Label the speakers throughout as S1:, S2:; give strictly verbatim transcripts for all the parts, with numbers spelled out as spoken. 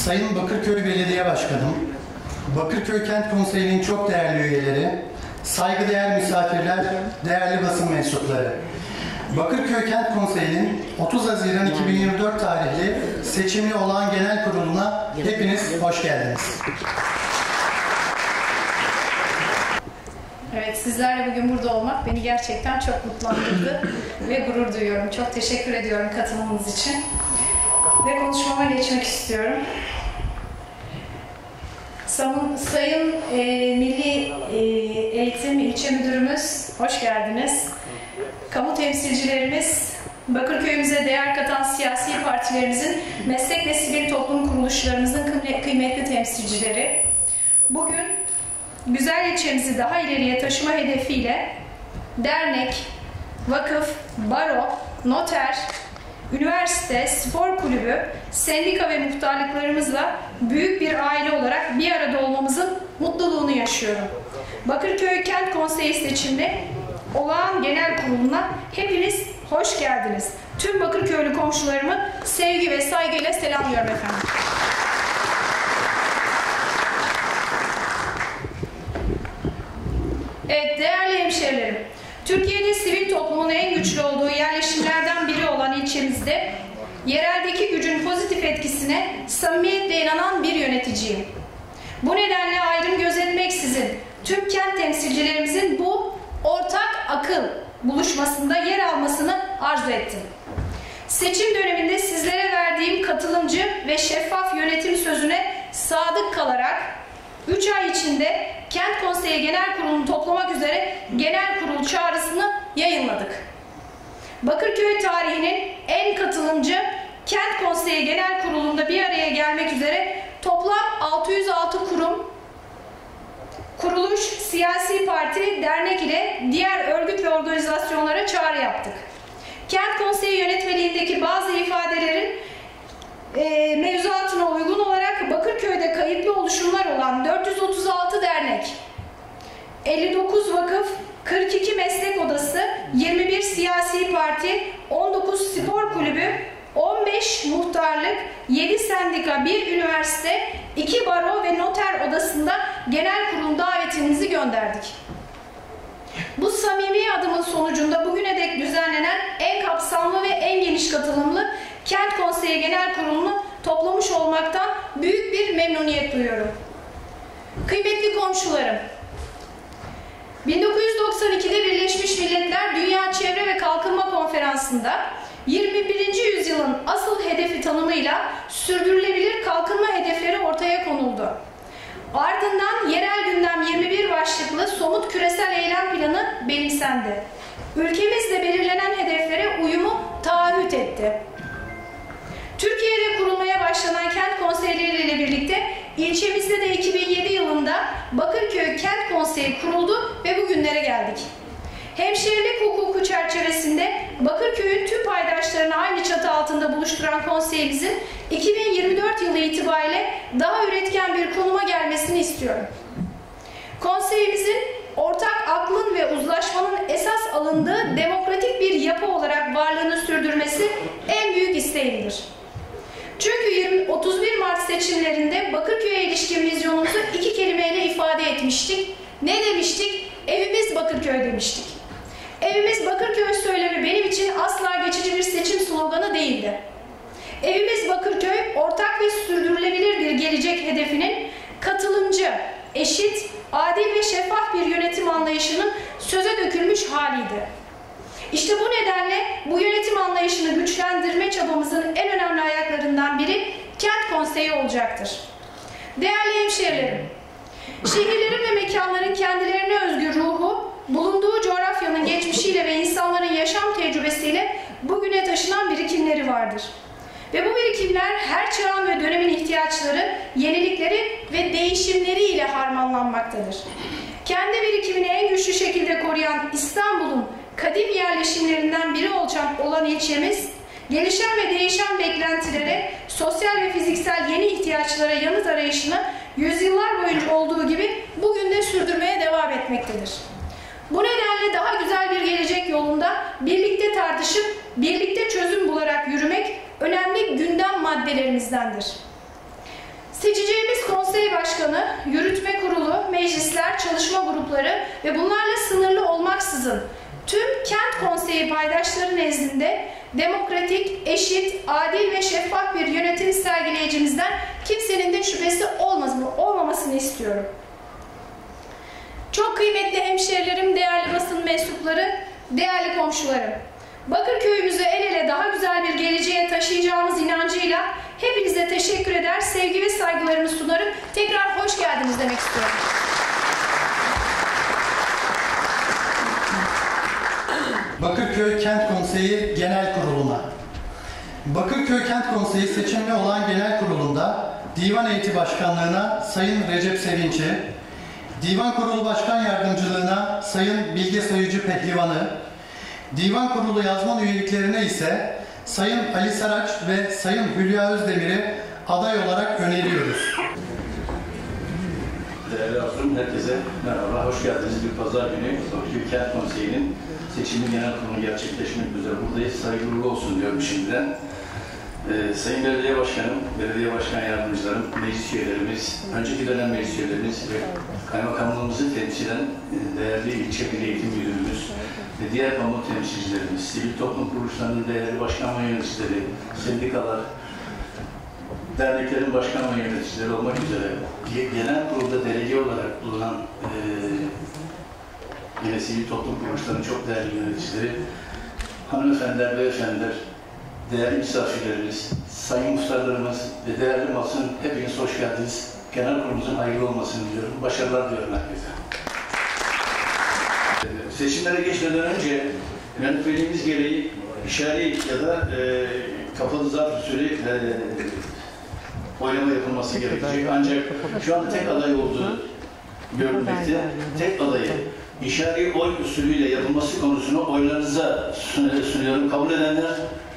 S1: Sayın Bakırköy Belediye Başkanım, Bakırköy Kent Konseyi'nin çok değerli üyeleri, saygıdeğer misafirler, değerli basın mensupları. Bakırköy Kent Konseyi'nin otuz Haziran iki bin yirmi dört tarihli seçimli olağan genel kuruluna hepiniz hoş geldiniz.
S2: Evet, sizlerle bugün burada olmak beni gerçekten çok mutlandırdı ve gurur duyuyorum. Çok teşekkür ediyorum katılımınız için. Ve konuşmama geçmek istiyorum. Sayın e, Milli e, Eğitim İlçe Müdürümüz, hoş geldiniz. Kamu temsilcilerimiz, Bakırköy'ümüze değer katan siyasi partilerimizin, meslek ve sivil toplum kuruluşlarımızın kıymetli temsilcileri. Bugün güzel ilçemizi daha ileriye taşıma hedefiyle dernek, vakıf, baro, noter, üniversite, spor kulübü, sendika ve muhtarlıklarımızla büyük bir aile olarak bir arada olmamızın mutluluğunu yaşıyorum. Bakırköy Kent Konseyi seçiminde olağan genel kuruluna hepiniz hoş geldiniz. Tüm Bakırköylü komşularımı sevgi ve saygıyla selamlıyorum efendim. Evet, değerli hemşehrilerim, Türkiye'de sivil toplumun en güçlü olduğu yerleşimlerden biri olan ilçemizde yereldeki gücün pozitif etkisine samimiyetle inanan bir yöneticiyim. Bu nedenle ayrım gözetmeksizin tüm kent temsilcilerimizin bu ortak akıl buluşmasında yer almasını arzu ettim. Seçim döneminde sizlere verdiğim katılımcı ve şeffaf yönetim sözüne sadık kalarak üç ay içinde Kent Konseyi Genel Kurulu'nu toplamak üzere Genel Kurul çağrısını yayınladık. Bakırköy tarihinin en katılımcı Kent Konseyi Genel Kurulu'nda bir araya gelmek üzere toplam altı yüz altı kurum, kuruluş, siyasi parti, dernek ile diğer örgüt ve organizasyonlara çağrı yaptık. Kent Konseyi yönetmeliğindeki bazı ifadelerin e, mevzuatına uygun olarak Bakırköy'de kayıtlı oluşumlar olan dört yüz otuz altı dernek, elli dokuz vakıf, kırk iki meslek odası, yirmi bir siyasi parti, on dokuz spor kulübü, on beş muhtarlık, yedi sendika, bir üniversite, iki baro ve noter odasında genel kurul davetimizi gönderdik. Bu samimi adımın sonucunda bugüne dek düzenlenen en kapsamlı ve en geniş katılımlı Kent Konseyi Genel Kurulu'nu toplamış olmaktan büyük bir memnuniyet duyuyorum. Kıymetli komşularım, bin dokuz yüz doksan iki'de Birleşmiş Milletler Dünya Çevre ve Kalkınma Konferansı'nda yirmi birinci yüzyılın asıl hedefi tanımıyla sürdürülebilir kalkınma hedefleri ortaya konuldu. Ardından yerel gündem yirmi bir başlıklı somut küresel eylem planı benimsendi. Ülkemizde belirlenen hedeflere uyumu taahhüt etti. Türkiye'de kurulmaya başlanan kent konseyleriyle birlikte ilçemizde de iki bin yedi yılında Bakırköy Kent Konseyi kuruldu ve bugünlere geldik. Hemşehrilik hukuku çerçevesinde Bakırköy'ün tüm paydaşlarını aynı çatı altında buluşturan konseyimizin iki bin yirmi dört yılı itibariyle daha üretken bir konuma gelmesini istiyorum. Konseyimizin ortak aklın ve uzlaşmanın esas alındığı demokratik bir yapı olarak varlığını sürdürmesi en büyük isteğimdir. Çünkü otuz bir Mart seçimlerinde Bakırköy'e ilişkin vizyonumuzu iki kelimeyle ifade etmiştik. Ne demiştik? Evimiz Bakırköy demiştik. Evimiz Bakırköy söylemi benim için asla geçici bir seçim sloganı değildi. Evimiz Bakırköy, ortak ve sürdürülebilir bir gelecek hedefinin katılımcı, eşit, adil ve şeffaf bir yönetim anlayışının söze dökülmüş haliydi. İşte bu nedenle bu yönetim anlayışını güçlendirme çabamızın en önemli ayaklarından biri Kent Konseyi olacaktır. Değerli hemşehrilerim, şehirlerin ve mekanların kendilerine özgü ruhu, bulunduğu coğrafyanın geçmişiyle ve insanların yaşam tecrübesiyle bugüne taşınan birikimleri vardır. Ve bu birikimler her çağın ve dönemin ihtiyaçları, yenilikleri ve değişimleriyle harmanlanmaktadır. Kendi birikimini en güçlü şekilde koruyan İstanbul'un kadim yerleşimlerinden biri olan ilçemiz, gelişen ve değişen beklentilere, sosyal ve fiziksel yeni ihtiyaçlara yanıt arayışını yüzyıllar boyunca olduğu gibi bugün de sürdürmeye devam etmektedir. Bu nedenle daha güzel bir gelecek yolunda birlikte tartışıp, birlikte çözüm bularak yürümek önemli gündem maddelerimizdendir. Seçeceğimiz konsey başkanı, yürütme kurulu, meclisler, çalışma grupları ve bunlarla sınırlı olmaksızın tüm kent konseyi paydaşları nezdinde demokratik, eşit, adil ve şeffaf bir yönetim sergileyicimizden kimsenin de şüphesi olmasın, olmamasını istiyorum. Çok kıymetli hemşehrilerim, değerli basın mensupları, değerli komşularım. Bakırköy'ümüzü el ele daha güzel bir geleceğe taşıyacağımız inancıyla hepinize teşekkür eder, sevgi ve saygılarımı sunarım. Tekrar hoş geldiniz demek istiyorum.
S1: Bakırköy Kent Konseyi Genel Kurulu'na. Bakırköy Kent Konseyi seçimli olan genel kurulunda Divan Heyeti Başkanlığı'na Sayın Recep Sevinç'i, Divan Kurulu Başkan Yardımcılığına Sayın Bilge Sayıcı Pehlivan'ı, Divan Kurulu yazman üyeliklerine ise Sayın Ali Saraç ve Sayın Hülya Özdemir'i aday olarak öneriyoruz.
S3: Değerli Arzu'm, herkese merhaba, hoş geldiniz. Bir pazar günü Bakırköy Kent Konseyi'nin seçimi genel kurulu gerçekleşmek üzere buradayız. Saygılı olsun diyorum şimdiden. Ee, Sayın Belediye Başkanım, Belediye Başkan Yardımcılarım, meclis üyelerimiz, önceki dönem meclis üyelerimiz ve kaymakamlığımızı temsilen değerli ilçe milli eğitim müdürümüz ve diğer kamu temsilcilerimiz, sivil toplum kuruluşlarının değerli başkan ve yöneticileri, sendikalar, derneklerin başkan ve yöneticileri olmak üzere genel kurulda delege olarak bulunan e, yine sivil toplum kuruluşlarının çok değerli yöneticileri, hanımefendiler, beyefendiler, değerli misafirlerimiz, sayın muhtarlarımız ve değerli basın, hepiniz hoş geldiniz. Genel kurulumuzun hayırlı olmasını diliyorum. Başarılar diliyorum herkese. Seçimlere geçmeden önce yönetmeliğimiz gereği işari ya da e, kapalı zarf usulü e, oylama yapılması gerekecek. Ancak şu anda tek aday olduğu görülmekte. Tek adayı işari oy usulüyle yapılması konusunu oylarınıza sunuyorum. Kabul edenler,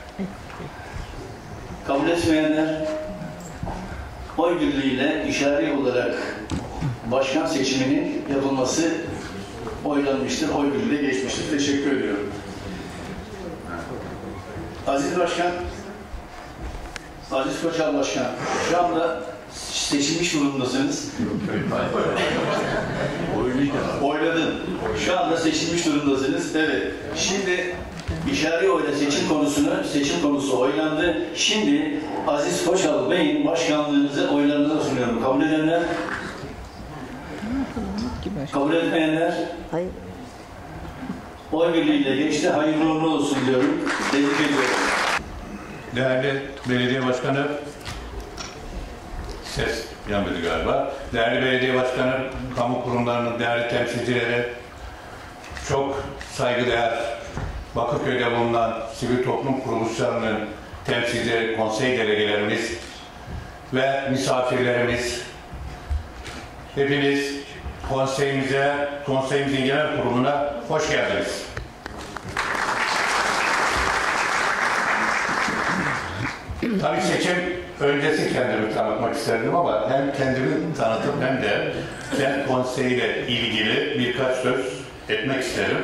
S3: kabul etmeyenler, oy birliğiyle işari olarak başkan seçiminin yapılması oylanmıştır, oy birliğiyle geçmiştir. Teşekkür ediyorum. Aziz Başkan, Aziz Koçal Başkan, şu anda seçilmiş durumdasınız. Oyladın. Şu anda seçilmiş durumdasınız. Evet. Şimdi işari oyla seçim konusunu, seçim konusu oylandı. Şimdi Aziz Koçal Bey'in başkanlığınızı oylarınıza sunuyorum. Kabul edenler? Kabul etmeyenler?
S4: Hayır.
S3: Oy birliğiyle geçti. Hayırlı uğurlu olsun diyorum. Tebrik ediyorum.
S5: Değerli Belediye Başkanı, ses yanmadı galiba. Değerli Belediye Başkanı, kamu kurumlarının değerli temsilcileri, çok saygıdeğer Bakırköy'de bulunan sivil toplum kuruluşlarının temsilcileri, konsey delegelerimiz ve misafirlerimiz, hepiniz konseyimize, konseyimizin genel kuruluna hoş geldiniz. Tabii seçim öncesi kendimi tanıtmak isterdim ama hem kendimi tanıtıp hem de kent konseyiyle ilgili birkaç söz etmek isterim.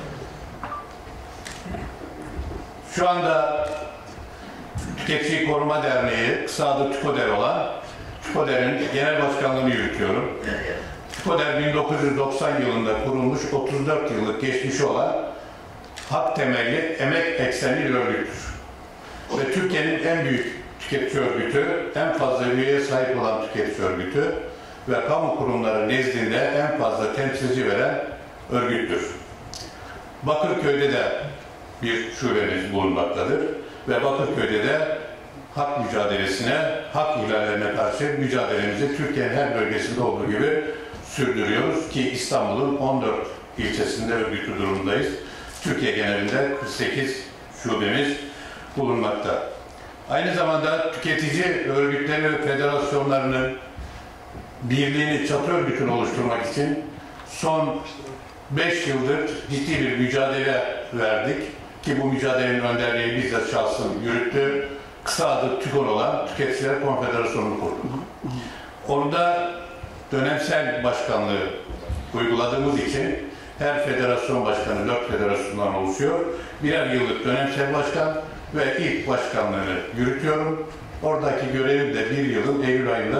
S5: Şu anda Tüketici Koruma Derneği, kısa adı TÜKODER olan TÜKODER'in genel başkanlığını yürütüyorum. TÜKODER bin dokuz yüz doksan yılında kurulmuş, otuz dört yıllık geçmişi olan hak temelli, emek eksenli bir örgüttür. Ve Türkiye'nin en büyük tüketici örgütü, en fazla üyeye sahip olan tüketici örgütü ve kamu kurumları nezdinde en fazla temsilci veren örgüttür. Bakırköy'de de bir şubemiz bulunmaktadır ve Bakırköy'de de hak mücadelesine, hak ihlallerine karşı mücadelemizi Türkiye'nin her bölgesinde olduğu gibi sürdürüyoruz ki İstanbul'un on dört ilçesinde örgütlü durumdayız. Türkiye genelinde kırk sekiz şubemiz bulunmakta. Aynı zamanda tüketici örgütleri ve federasyonlarının birliğini, çatı örgütünü oluşturmak için son beş yıldır ciddi bir mücadele verdik ki bu mücadelenin önderliği bizzat şahsım yürüttü. Kısa adı TÜKON olan Tüketiciler Konfederasyonu'nu kurduk. Onda dönemsel başkanlığı uyguladığımız için her federasyon başkanı dört federasyondan oluşuyor. Birer yıllık dönemsel başkan ve ilk başkanlığını yürütüyorum. Oradaki görevim de bir yılın Eylül ayında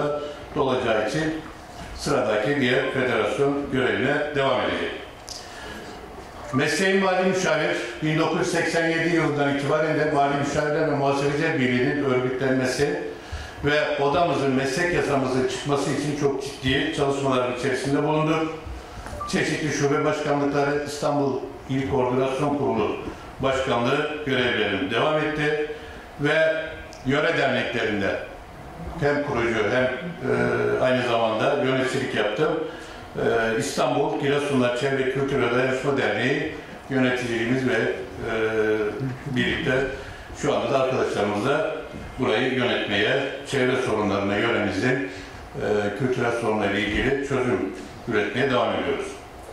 S5: dolacağı için sıradaki diğer federasyon görevine devam edecek. Mesleğim Mali Müşavir, bin dokuz yüz seksen yedi yılından itibaren de Mali Müşavirler ve Muhasebeciler Birliği'nin örgütlenmesi ve odamızın meslek yasamızın çıkması için çok ciddi çalışmaların içerisinde bulunduk. Çeşitli şube başkanlıkları, İstanbul İl Koordinasyon Kurulu Başkanlığı görevlerim devam etti ve yöre derneklerinde hem kurucu hem e, aynı zamanda yöneticilik yaptım. E, İstanbul Giresunlar Çevre Kültür ve Dayanışma Derneği yöneticiliğimiz ve e, birlikte şu anda da arkadaşlarımızla burayı yönetmeye, çevre sorunlarına yöremizin e, kültürel sorunlarıyla ilgili çözüm üretmeye devam ediyoruz.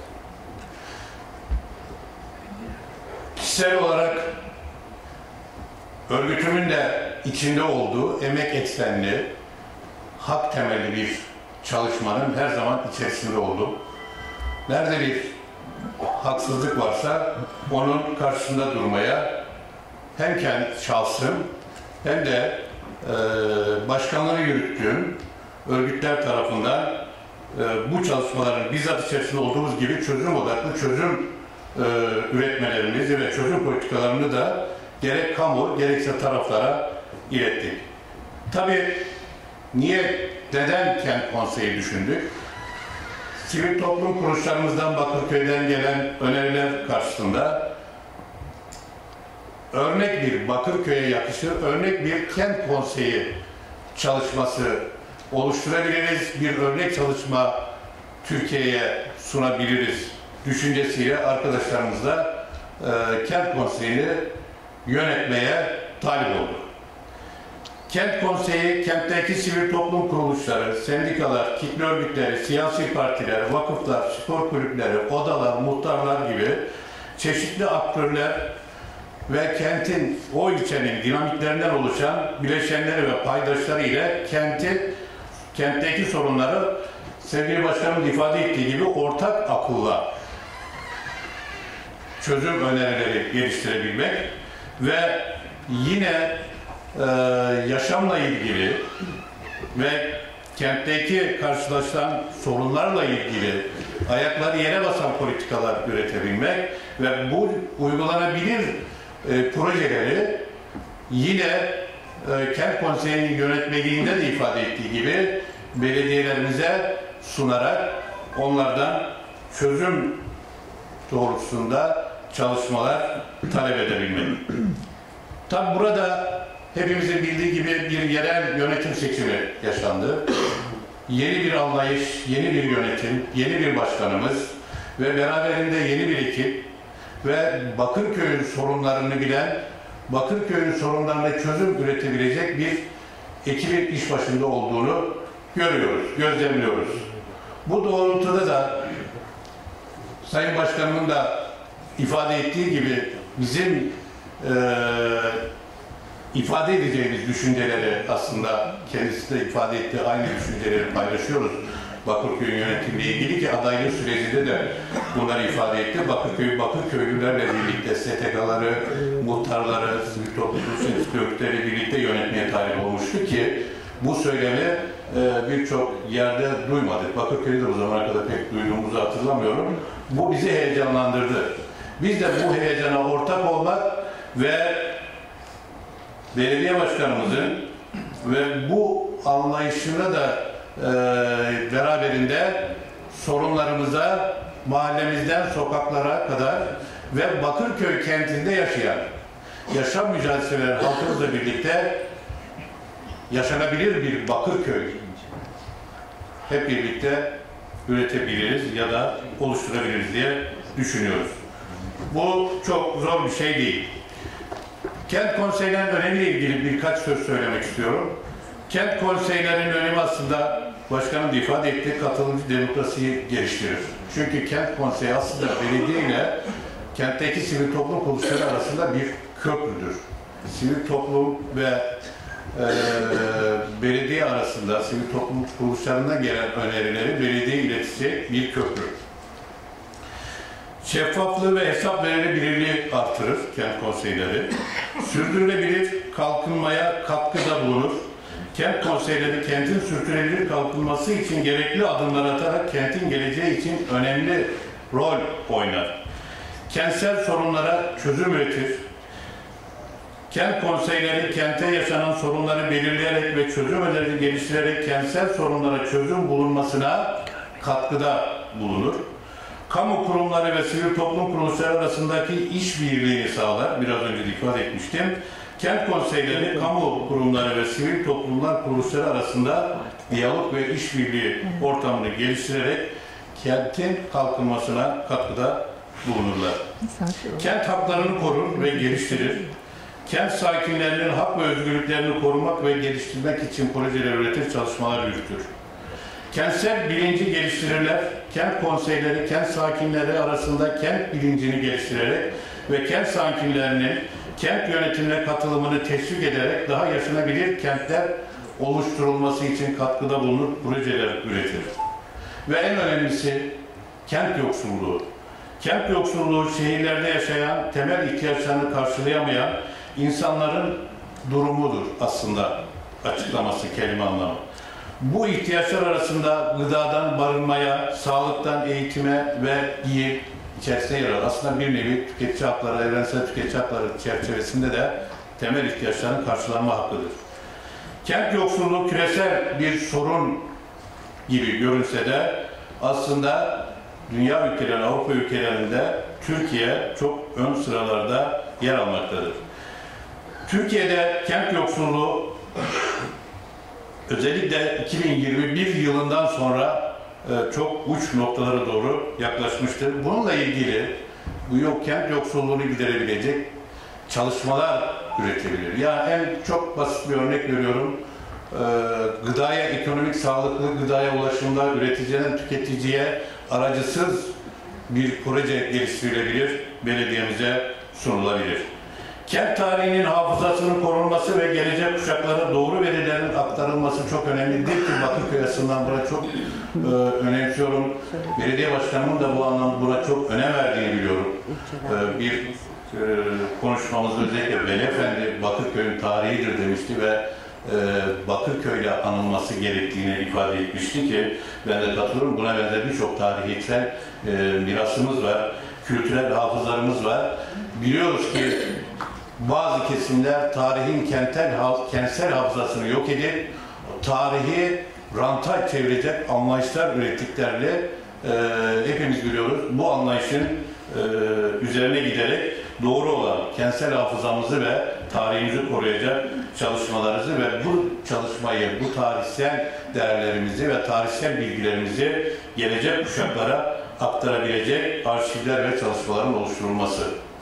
S5: Kişisel olarak örgütümün de içinde olduğu emek eksenli, hak temelli bir çalışmanın her zaman içerisinde oldum. Nerede bir haksızlık varsa onun karşısında durmaya hem kendi şahsım hem de e, başkanlığı yürüttüğüm örgütler tarafından e, bu çalışmaların bizzat içerisinde olduğumuz gibi çözüm odaklı çözüm e, üretmelerimizi ve çözüm politikalarını da gerek kamu gerekse taraflara ilettik. Tabii niye, neden kent konseyi düşündük? Sivil toplum kuruluşlarımızdan Bakırköy'den gelen öneriler karşısında örnek bir Bakırköy'e yakışır, örnek bir kent konseyi çalışması oluşturabiliriz, bir örnek çalışma Türkiye'ye sunabiliriz düşüncesiyle arkadaşlarımızla e, kent konseyini yönetmeye talip olduk. Kent konseyi, kentteki sivil toplum kuruluşları, sendikalar, kitle örgütleri, siyasi partiler, vakıflar, spor kulüpleri, odalar, muhtarlar gibi çeşitli aktörler ve kentin, o ilçenin dinamiklerinden oluşan bileşenleri ve paydaşları ile kenti, kentteki sorunları sevgili başkanımız ifade ettiği gibi ortak akılla çözüm önerileri geliştirebilmek ve yine e, yaşamla ilgili ve kentteki karşılaşılan sorunlarla ilgili ayakları yere basan politikalar üretebilmek ve bu uygulanabilir e, projeleri yine e, kent konseyinin yönetmeliğinde de ifade ettiği gibi belediyelerimize sunarak onlardan çözüm doğrultusunda çalışmalar talep edebilmek. Tabi burada hepimizin bildiği gibi bir yerel yönetim seçimi yaşandı. Yeni bir anlayış, yeni bir yönetim, yeni bir başkanımız ve beraberinde yeni bir ekip ve Bakırköy'ün sorunlarını bilen, Bakırköy'ün sorunlarına çözüm üretebilecek bir ekibin iş başında olduğunu görüyoruz, gözlemliyoruz. Bu doğrultuda da Sayın Başkanımın da ifade ettiği gibi bizim e, ifade edeceğimiz düşünceleri aslında kendisi de ifade ettiği aynı düşünceleri paylaşıyoruz. Bakırköy yönetimiyle ilgili ki adaylık sürecinde de bunları ifade etti. Bakırköy, Bakırköylülerle birlikte S T K'ları, muhtarları, sivil toplum örgütleri birlikte yönetmeye talip olmuştu ki bu söylemi e, birçok yerde duymadık. Bakırköy'de o zamana kadar pek duyduğumuzu hatırlamıyorum. Bu bizi heyecanlandırdı. Biz de bu heyecana ortak olmak ve belediye başkanımızın ve bu anlayışına da e, beraberinde sorunlarımıza mahallemizden sokaklara kadar ve Bakırköy kentinde yaşayan yaşam mücadelesi veren halkımızla birlikte yaşanabilir bir Bakırköy hep birlikte üretebiliriz ya da oluşturabiliriz diye düşünüyoruz. Bu çok zor bir şey değil. Kent konseylerinin önemiyle ilgili birkaç söz söylemek istiyorum. Kent konseylerinin önemi aslında başkanım da ifade ettiği katılımcı demokrasiyi geliştirir. Çünkü kent konseyi aslında belediye ile kentteki sivil toplum kuruluşları arasında bir köprüdür. Sivil toplum ve e, belediye arasında sivil toplum kuruluşlarından gelen önerileri belediye iletişecek bir köprü. Şeffaflığı ve hesap verilebilirliği artırır kent konseyleri. Sürdürülebilir kalkınmaya katkıda bulunur. kent konseyleri kentin sürdürülebilir kalkınması için gerekli adımlar atarak kentin geleceği için önemli rol oynar. Kentsel sorunlara çözüm üretir. Kent konseyleri kente yaşanan sorunları belirleyerek ve çözüm önerileri geliştirerek kentsel sorunlara çözüm bulunmasına katkıda bulunur. Kamu kurumları ve sivil toplum kuruluşları arasındaki işbirliğini sağlar. Biraz önce de ifade etmiştim. Kent konseyleri, kamu kurumları ve sivil toplumlar kuruluşları arasında diyalog ve işbirliği ortamını geliştirerek kentin kalkınmasına katkıda bulunurlar. Kent haklarını korur ve geliştirir. Kent sakinlerinin hak ve özgürlüklerini korumak ve geliştirmek için projeler üretir, çalışmalar yürütür. Kentsel bilinci geliştirirler. Kent konseyleri, kent sakinleri arasında kent bilincini geliştirerek ve kent sakinlerinin kent yönetimine katılımını teşvik ederek daha yaşanabilir kentler oluşturulması için katkıda bulunur, projeler üretir. Ve en önemlisi kent yoksulluğu. Kent yoksulluğu şehirlerde yaşayan, temel ihtiyaçlarını karşılayamayan insanların durumudur aslında açıklaması, kelime anlamı. Bu ihtiyaçlar arasında gıdadan barınmaya, sağlıktan eğitime ve giyim içerisinde yer alır. Aslında bir nevi tüketici hakları, evrensel tüketici hakları çerçevesinde de temel ihtiyaçların karşılanma hakkıdır. Kent yoksulluğu küresel bir sorun gibi görünse de aslında dünya ülkeleri, Avrupa ülkelerinde Türkiye çok ön sıralarda yer almaktadır. Türkiye'de kent yoksulluğu özellikle iki bin yirmi bir yılından sonra e, çok uç noktalara doğru yaklaşmıştır. Bununla ilgili bu yok kent yoksulluğunu giderebilecek çalışmalar üretebilir. Yani en çok basit bir örnek veriyorum. E, gıdaya, ekonomik, sağlıklı gıdaya ulaşımda üreticiden tüketiciye aracısız bir proje geliştirilebilir, belediyemize sunulabilir. Kent tarihinin hafızasının korunması ve gelecek kuşaklara doğru verilerin aktarılması çok önemlidir ki Bakırköy açısından buna çok e, önemsiyorum. Belediye başkanımın da bu anlamda buna çok önem verdiğini biliyorum. E, bir e, konuşmamızda özellikle Veli Efendi Bakırköy'ün tarihidir demişti ve e, Bakırköy'le anılması gerektiğini ifade etmişti ki ben de katılıyorum. Buna benzer birçok tarihsel e, mirasımız var, kültürel hafızalarımız var. Biliyoruz ki bazı kesimler tarihin kentsel, kentsel hafızasını yok edip tarihi ranta çevirecek anlayışlar ürettiklerle e, hepimiz biliyoruz. Bu anlayışın e, üzerine giderek doğru olan kentsel hafızamızı ve tarihimizi koruyacak çalışmalarımızı ve bu çalışmayı, bu tarihsel değerlerimizi ve tarihsel bilgilerimizi gelecek kuşaklara aktarabilecek arşivler ve çalışmaların oluşturulması.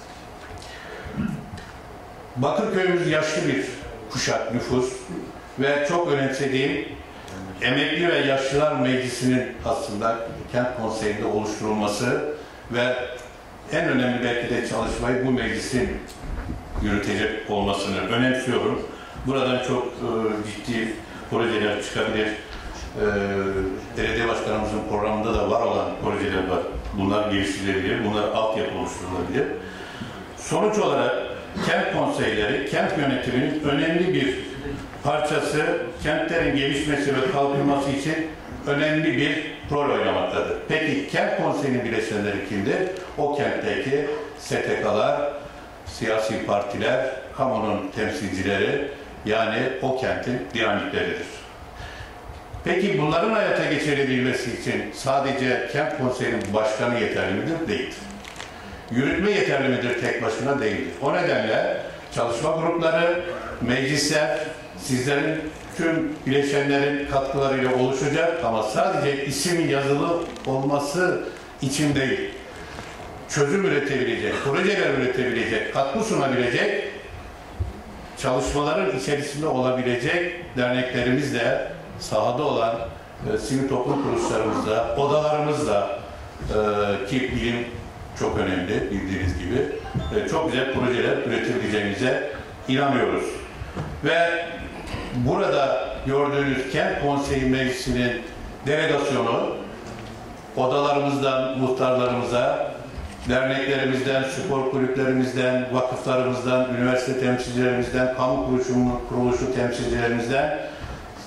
S5: Bakırköy'ümüz yaşlı bir kuşak nüfus ve çok önemsediğim Emekli ve Yaşlılar Meclisi'nin aslında kent konseyinde oluşturulması ve en önemli belki de çalışmayı bu meclisin yürütecek olmasını önemsiyorum. Buradan çok e, ciddi projeler çıkabilir. E, Belediye Başkanımızın programında da var olan projeler var. Bunlar geliştirilebilir, bunlar altyapı oluşturulabilir. Sonuç olarak kent konseyleri, kent yönetiminin önemli bir parçası, kentlerin gelişmesi ve kalkınması için önemli bir rol oynamaktadır. Peki kent konseyinin bileşenleri kimdir? O kentteki S T K'lar, siyasi partiler, kamunun temsilcileri, yani o kentin dinamikleridir. Peki bunların hayata geçirebilmesi için sadece kent konseyinin başkanı yeterli midir? Değildir. Yürütme yeterli midir? Tek başına değildir. O nedenle çalışma grupları, meclisler, sizlerin tüm bileşenlerin katkılarıyla oluşacak ama sadece isim yazılı olması için değil, çözüm üretebilecek, projeler üretebilecek, katkı sunabilecek, çalışmaların içerisinde olabilecek derneklerimizle, sahada olan e, sivil toplum kuruluşlarımızda, odalarımızda e, ki bilim çok önemli bildiğiniz gibi e, çok güzel projeler üretebileceğimize inanıyoruz. Ve burada gördüğünüz Kent Konseyi Meclisi'nin delegasyonu odalarımızdan muhtarlarımıza, derneklerimizden, spor kulüplerimizden, vakıflarımızdan, üniversite temsilcilerimizden, kamu kuruluşu, kuruluşu temsilcilerimizden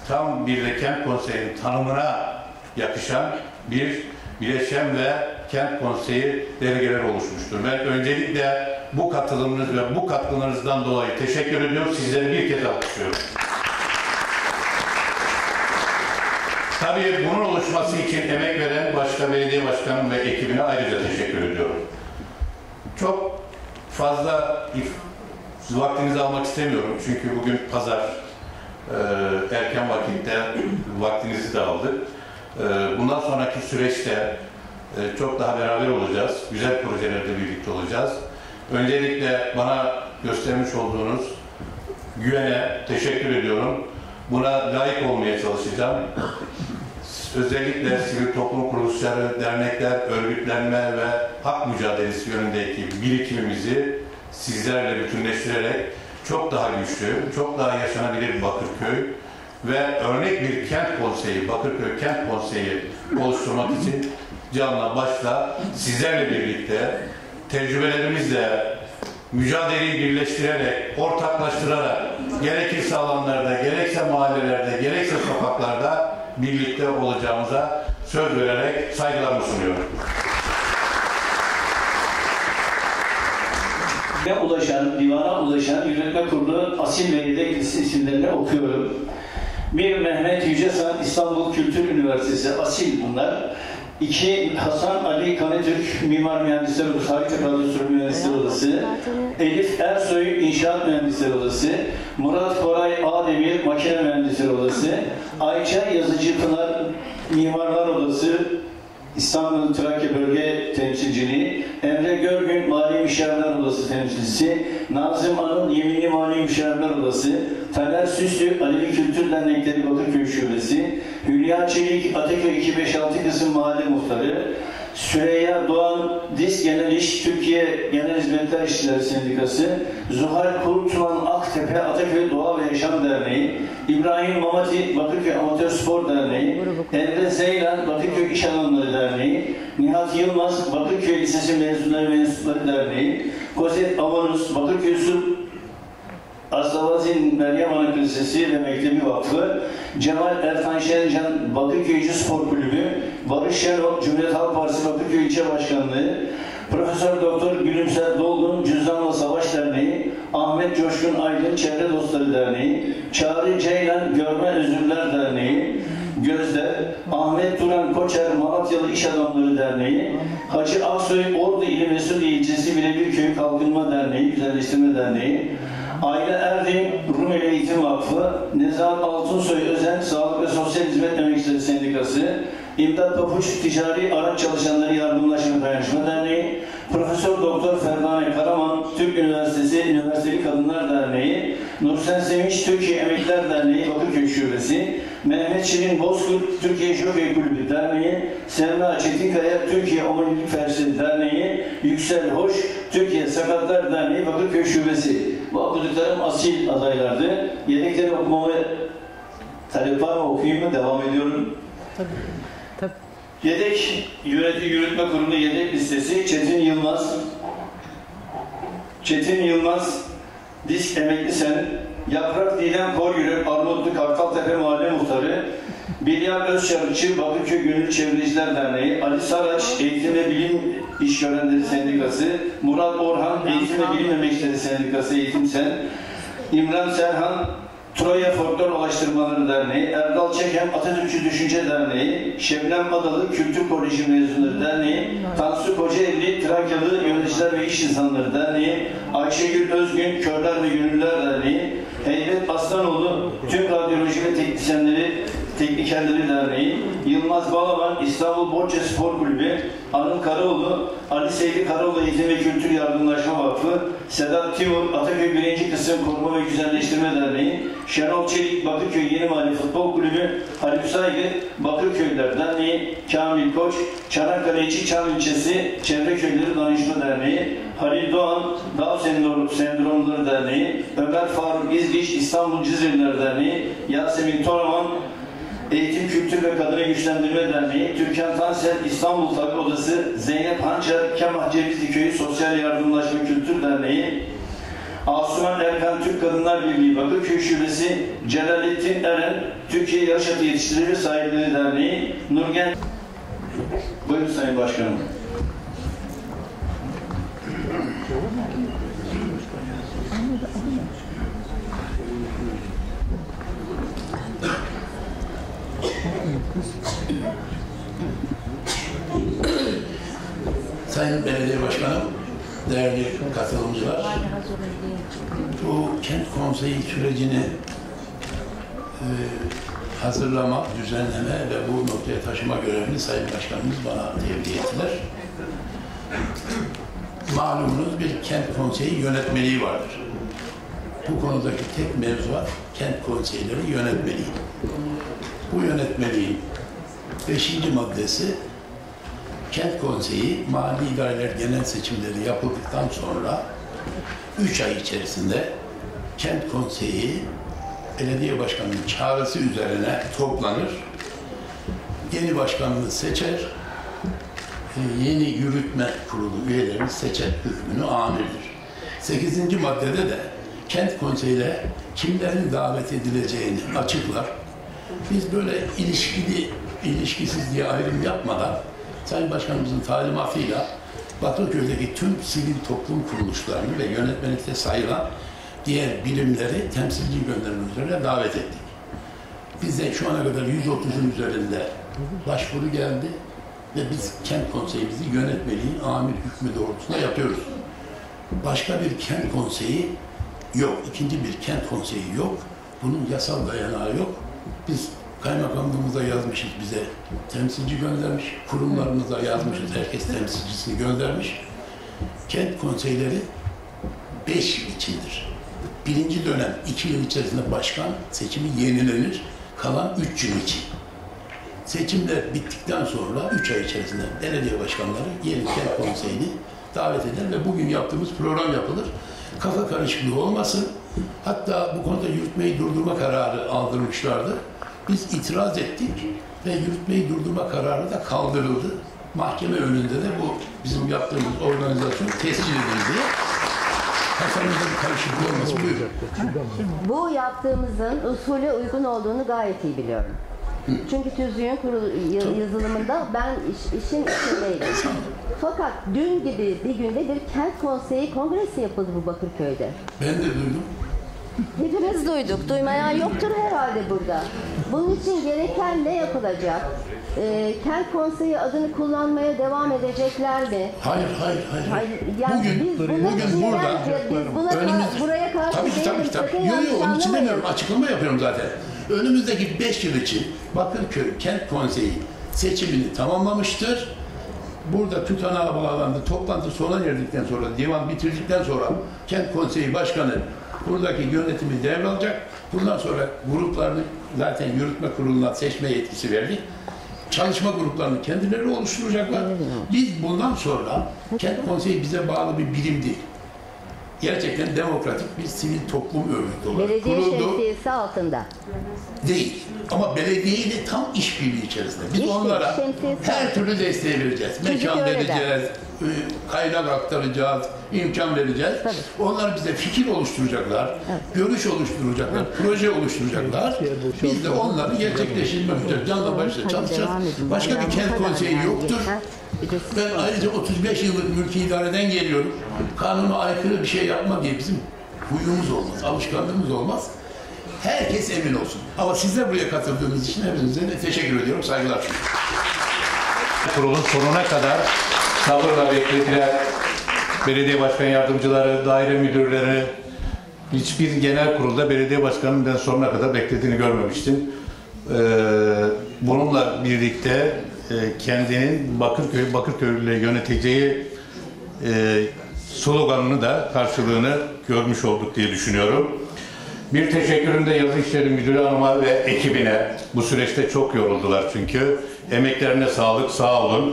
S5: tam bir de kent konseyinin tanımına yakışan bir bileşen ve kent konseyi delegeleri oluşmuştur. Ben öncelikle bu katılımınız ve bu katkılarınızdan dolayı teşekkür ediyorum. Sizleri bir kez alkışlıyorum. Tabii bunun oluşması için emek veren başta belediye başkanım ve ekibine ayrıca teşekkür ediyorum. Çok fazla vaktinizi almak istemiyorum çünkü bugün pazar, e, erken vakitte vaktinizi de aldık. E, bundan sonraki süreçte e, çok daha beraber olacağız, güzel projelerde birlikte olacağız. Öncelikle bana göstermiş olduğunuz güvene teşekkür ediyorum. Buna layık olmaya çalışacağım. Özellikle sivil toplum kuruluşları, dernekler, örgütlenme ve hak mücadelesi yönündeki birikimimizi sizlerle bütünleştirerek çok daha güçlü, çok daha yaşanabilir bir Bakırköy ve örnek bir kent konseyi, Bakırköy Kent Konseyi oluşturmak için canla başla sizlerle birlikte tecrübelerimizle mücadeleyi birleştirerek, ortaklaştırarak gerekirse alanlarda, gerekse mahallelerde, gerekse sokaklarda birlikte olacağımıza söz vererek saygılarımı sunuyorum.
S4: ulaşan, divana ulaşan yönetme kurulu asil ve yedek isimlerini okuyorum. Bir Mehmet Yücesan İstanbul Kültür Üniversitesi asil bunlar. İki Hasan Ali Kanetürk Mimar Mühendisleri Odası, Harita Kadrosuru Mühendisleri Odası. Elif Ersoy İnşaat Mühendisleri Odası. Murat Koray Ademir Makine Mühendisleri Odası. Ayça Yazıcı Pınar Mimarlar Odası İstanbul Trakya Bölge Temsilciliği, Emre Görgün Mali Müşavirler Odası Temsilcisi, Nazım Anıl Yeminli Mali Müşavirler Odası, Taner Süslü Alevi Kültür Dernekleri Bakırköy Şubesi, Hülya Çelik Ataköy iki beş altı Kısım Mahalle Muhtarı, Süreyya Doğan Disk Genel İş Türkiye Genel Hizmetler İşçileri Sendikası, Zuhal Kurtulan Aktepe Ataköy Doğa ve Yaşam Derneği, İbrahim Mamati Bakırköy Amatör Spor Derneği, Emre Zeylan Bakırköy İş Adamları Derneği, Nihat Yılmaz Bakırköy Lisesi Mezunları Mensupları Derneği, Kozet Avanus Bakırköy Su Aslavazin Meryem Ana Lisesi ve Mektebi Vakfı, Cemal Ertan Şencan Bakırköycü Spor Kulübü, Barış Şenol Cumhuriyet Halk Partisi Bakırköy İlçe Başkanlığı, Profesör Doktor Gülümser Dolgun Cüzdanla Savaş Derneği, Ahmet Coşkun Aydın Çevre Dostları Derneği, Çağrı Ceylan Görme Özürler Derneği, Gözde, Ahmet Duran Koçer Malatyalı İş Adamları Derneği, Hacı Aksoy Ordu İli Mesudiye İlçesi Birebir Köyü Kalkınma Derneği, Güzelleştirme Derneği, Aile Erdim Rumeli Eğitim Vakfı, Nezahat Altunsoy Özen Sağlık ve Sosyal Hizmet Emekçileri Sendikası, İmdat Papuç Ticari Araç Çalışanları Yardımlaşma Dayanışma Derneği, Profesör Doktor Ferdane Karaman Türk Üniversitesi Üniversiteli Kadınlar Derneği, Nursen Sevinç Türkiye Emekliler Derneği Bakırköy Şubesi, Mehmet Şirin Bozkurt Türkiye Jokey Kulübü Derneği, Semra Çetinkaya Türkiye Omurilik Felçleri Derneği, Yüksel Hoş Türkiye Sakatlar Derneği Bakırköy Şubesi. Bu okuduklarım asil adaylardı. Yedekleri okumamı talep var mı? Okuyayım mı? Devam ediyorum.
S6: Tabii. Tabii.
S4: Yedek Yönetim Yürütme Kurulu yedek listesi Çetin Yılmaz, Çetin Yılmaz, Disk Emekli Sen, Yaprak Didem Koryürek, Armutlu Kartaltepe Mahalle Muhtarı, Bilya Özçarıkçı Bakırköy Gönüllü Çevreciler Derneği, Ali Saraç Eğitim ve Bilim İşverenleri Sendikası, Murat Orhan Eğitim ve Bilim Emekçileri Sendikası Eğitim Sen, İmran Serhan Troya Folklor Ulaştırmaları Derneği, Erdal Çekem Atatürkçü Düşünce Derneği, Şebnem Adalı Kültür Koleji Mezunları Derneği, Tansu Kocaeli Trakyalı Yöneticiler ve İş İnsanları Derneği, Ayşegül Özgün Körler ve Gönüllüler Derneği, Heybet Aslanoğlu Tüm Radyoloji ve Teknisyenleri Teknikerleri Derneği, Yılmaz Balaban İstanbul Borça Spor Kulübü, Anıl Karaoğlu, Ali Seydi Karaoğlu Eğitim ve Kültür Yardımlaşma Vakfı, Sedat Timur Ataköy birinci Kısım Koruma ve Güzelleştirme Derneği, Şenol Çelik Bakırköy Yeni Mahalle Futbol Kulübü, Haluk Saygı Bakırköyler Derneği, Kamil Koç, Çanakkale İçi Çam İlçesi Çevre Köyleri Danışma Derneği, Halil Doğan Down Sendromları Derneği, Ömer Faruk İzgiç İstanbul Cizreliler Derneği, Yasemin Toraman Eğitim, Kültür ve Kadını Güçlendirme Derneği, Türkan Tansel İstanbul Tabip Odası, Zeynep Hançer Kemah Cevizli Köyü Sosyal Yardımlaşma Kültür Derneği, Asuman Erkan Türk Kadın Kadınlar Birliği Bakırköy Şubesi, Celalettin Eren, Türkiye Yarış Atı Yetiştirici Sahipleri Derneği, Nurgen. Buyurun Sayın Başkanım.
S6: Sayın Belediye Başkanım, değerli katılımcılar, bu kent konseyi sürecini e, hazırlama, düzenleme ve bu noktaya taşıma görevini Sayın Başkanımız bana tevdi ettiler. Malumunuz bir kent konseyi yönetmeliği vardır. Bu konudaki tek mevzuat kent konseyleri yönetmeliği. Bu yönetmeliğin beşinci maddesi Kent Konseyi, Mali İdareler Genel Seçimleri yapıldıktan sonra üç ay içerisinde Kent Konseyi belediye başkanının çağrısı üzerine toplanır, yeni başkanını seçer, yeni yürütme kurulu üyelerini seçer, hükmünü amirdir. sekizinci maddede de Kent Konseyi'ne kimlerin davet edileceğini açıklar. Biz böyle ilişkili, ilişkisiz diye ayrım yapmadan Sayın Başkanımızın talimatıyla Bakırköy'deki tüm sivil toplum kuruluşlarını ve yönetmelikte sayılan diğer birimleri temsilci gönderme üzerine davet ettik. Bize şu ana kadar yüz otuzun üzerinde başvuru geldi ve biz kent konseyimizi yönetmeliğin amir hükmü doğrultusunda yapıyoruz. Başka bir kent konseyi yok, ikinci bir kent konseyi yok. Bunun yasal dayanağı yok. Biz kaymakamlığımıza yazmışız, bize temsilci göndermiş, kurumlarımıza yazmışız, herkes temsilcisini göndermiş. Kent konseyleri beş yıl içindir. Birinci dönem iki yıl içerisinde başkan seçimi yenilenir, kalan üç yıl için. Seçimler bittikten sonra üç ay içerisinde belediye başkanları yeni kent konseyini davet eder ve bugün yaptığımız program yapılır. Kafa karışıklığı olmasın. Hatta bu konuda yürütmeyi durdurma kararı aldırmışlardı. Biz itiraz ettik ve yürütmeyi durdurma kararı da kaldırıldı. Mahkeme önünde de bu bizim yaptığımız organizasyon tescil edildi. Kafanızda bir karışıklık olmasın. Buyurun.
S7: Bu yaptığımızın usulü uygun olduğunu gayet iyi biliyorum. Çünkü tüzüğün kurulu yazılımında ben iş, işin içindeydim. Fakat dün gibi bir günde bir kent konseyi kongresi yapıldı bu Bakırköy'de.
S6: Ben de duydum.
S7: Hepimiz duyduk. Duymayan yoktur herhalde burada. Bunun için gereken ne yapılacak? Ee, kent konseyi adını kullanmaya devam edecekler mi?
S6: Hayır, hayır, hayır.
S7: Hayır, yani
S6: bugün,
S7: biz
S6: bugün burada,
S7: biz buna
S6: önümüz,
S7: buraya karşı
S6: tabii ki, tabii ki, tabii. Yok, yok, onun için demiyorum, açıklama yapıyorum zaten. Önümüzdeki beş yıl için Bakırköy Kent Konseyi seçimini tamamlamıştır. Burada tutanağa bağlandı, toplantı sona erdikten sonra, divan bitirdikten sonra Kent Konseyi Başkanı buradaki yönetimi devralacak. Bundan sonra gruplarını zaten yürütme kuruluna seçme yetkisi verdik. Çalışma gruplarını kendileri oluşturacaklar. Biz bundan sonra Kent Konseyi bize bağlı bir birim değil. Gerçekten demokratik bir sivil toplum örgütü olarak
S7: belediye
S6: kuruldu.
S7: şemsiyesi altında.
S6: Değil. Ama belediyeyle tam işbirliği içerisinde. Biz
S7: İşte,
S6: onlara
S7: şemsiyesi
S6: her
S7: altında.
S6: türlü desteği vereceğiz. Mekan
S7: öyle
S6: vereceğiz, kaynak aktaracağız, imkan vereceğiz.
S7: Tabii.
S6: Onlar bize fikir oluşturacaklar,
S7: Evet.
S6: görüş oluşturacaklar, proje oluşturacaklar. Biz de onları gerçekleştirmek üzere canla başla
S7: Hadi
S6: çalışacağız.
S7: devam edin.
S6: Başka
S7: Vallahi
S6: bir
S7: bu
S6: kent
S7: kadar
S6: konseyi
S7: yani
S6: yoktur.
S7: yeter. Bir de siz-
S6: Ben ayrıca otuz beş yıllık mülki idareden geliyorum. Kanuna aykırı bir şey yapma diye bizim huyumuz olmaz, alışkanlığımız olmaz. Herkes emin olsun. Ama sizler buraya katıldığınız için hepinize de teşekkür ediyorum. Saygılar sunuyorum.
S5: Kurulun sonuna kadar sabırla beklediler. Belediye başkan yardımcıları, daire müdürleri, hiçbir genel kurulda belediye başkanının ben sonuna kadar beklediğini görmemiştim. Ee, bununla birlikte e, kendinin Bakırköy, Bakırköylü'yle yöneteceği e, sloganını da karşılığını görmüş olduk diye düşünüyorum. Bir teşekkürüm de Yazı İşleri Müdürü Hanım'a ve ekibine. Bu süreçte çok yoruldular çünkü. Emeklerine sağlık, sağ olun.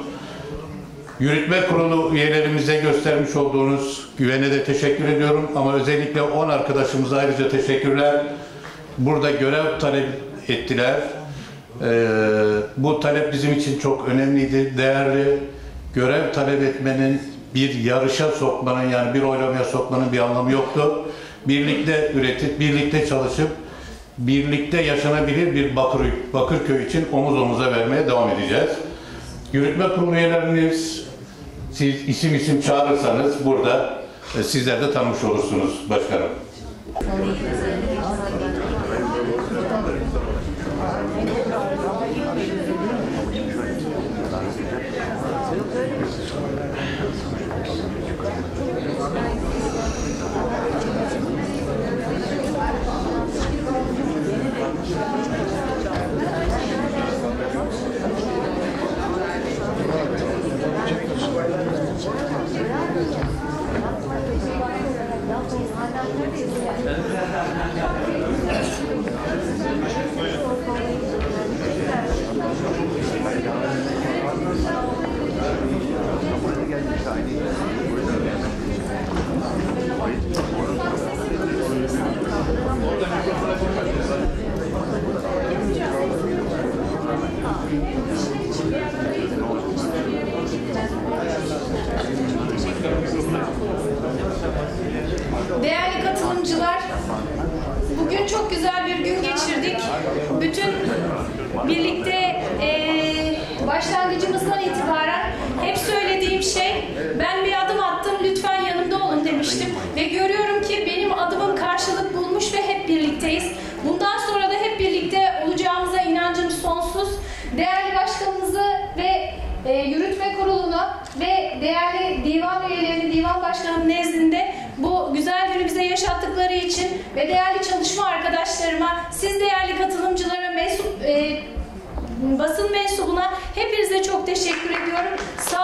S5: Yürütme kurulu üyelerimize göstermiş olduğunuz güvene de teşekkür ediyorum. Ama özellikle on arkadaşımıza ayrıca teşekkürler. Burada görev talep ettiler. Ee, bu talep bizim için çok önemliydi, değerli. Görev talep etmenin bir yarışa sokmanın, yani bir oylamaya sokmanın bir anlamı yoktu. Birlikte üretip, birlikte çalışıp, birlikte yaşanabilir bir Bakır, Bakırköy için omuz omuza vermeye devam edeceğiz. Yürütme kurulu üyeleriniz, siz isim isim çağırırsanız burada e, sizler de tanımış olursunuz başkanım.
S2: Değerli katılımcılar, bugün çok güzel bir gün geçirdik. Bütün birlikte e, başlangıcımızdan itibaren hep söylediğim şey, ben bir adım attım, lütfen yanımda olun demiştim. Ve görüyorum ki benim adımım karşılık bulmuş ve hep birlikteyiz. Bundan sonra da hep birlikte olacağımıza inancım sonsuz. Değerli başkanımızı ve e, yürütme kuruluna ve değerli divan üyelerini divan başkanım nezdinde bu güzel günü bize yaşattıkları için ve değerli çalışma arkadaşlarıma, siz değerli katılımcılara, mensup, e, basın mensubuna hepinize çok teşekkür ediyorum. Sağ